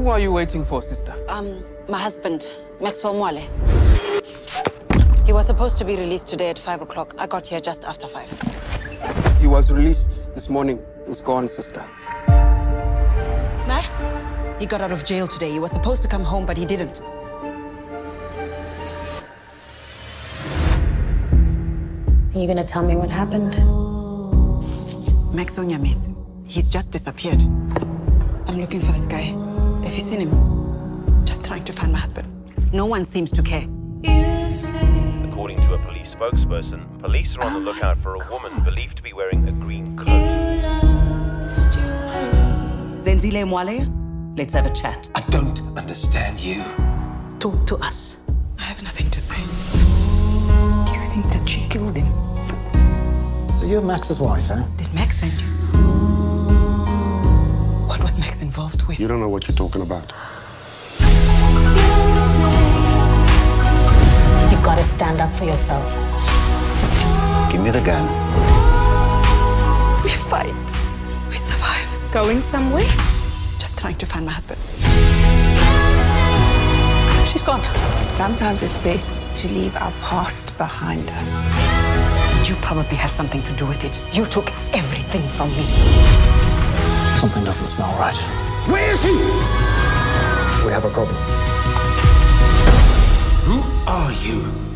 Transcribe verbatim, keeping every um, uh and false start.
Who are you waiting for, sister? Um, my husband, Maxwell Mwale. He was supposed to be released today at five o'clock. I got here just after five. He was released this morning. He's gone, sister. Max? He got out of jail today. He was supposed to come home, but he didn't. Are you gonna tell me what happened? Max Onyamete. He's just disappeared. I'm looking for this guy. Have you seen him? Just trying to find my husband. No one seems to care. According to a police spokesperson, police are on the lookout for a woman believed to be wearing a green coat. Zenzile Mwale, let's have a chat. I don't understand you. Talk to us. I have nothing to say. Do you think that she killed him? So you're Max's wife, eh? Did Max send you? What was Max involved with? You don't know what you're talking about. You've got to stand up for yourself. Give me the gun. We fight. We survive. Going somewhere? Just trying to find my husband. She's gone. Sometimes it's best to leave our past behind us. You probably have something to do with it. You took everything from me. Something doesn't smell right. Where is he? We have a problem. Who are you?